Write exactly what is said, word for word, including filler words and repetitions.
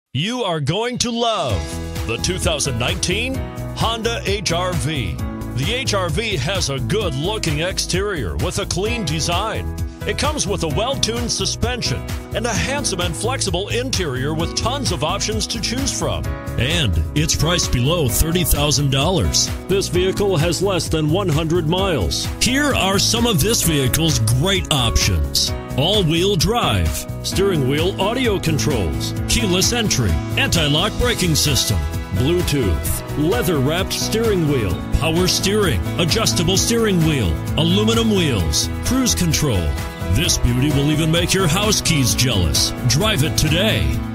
You are going to love the two thousand nineteen Honda H R V. The H R V has a good-looking exterior with a clean design. It comes with a well-tuned suspension and a handsome and flexible interior with tons of options to choose from. And it's priced below thirty thousand dollars. This vehicle has less than one hundred miles. Here are some of this vehicle's great options: all-wheel drive, steering wheel audio controls, keyless entry, anti-lock braking system, Bluetooth, leather-wrapped steering wheel, power steering, adjustable steering wheel, aluminum wheels, cruise control. This beauty will even make your house keys jealous. Drive it today.